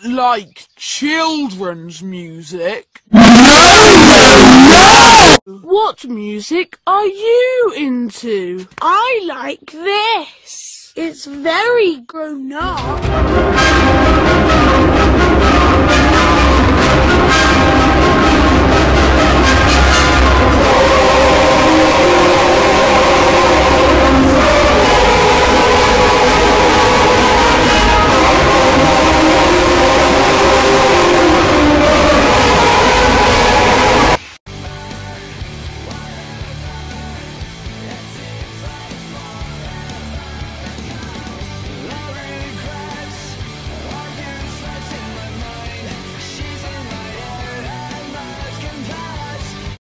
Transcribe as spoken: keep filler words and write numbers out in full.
don't like children's music. No, no, no! What music are you into? I like this. It's very grown up.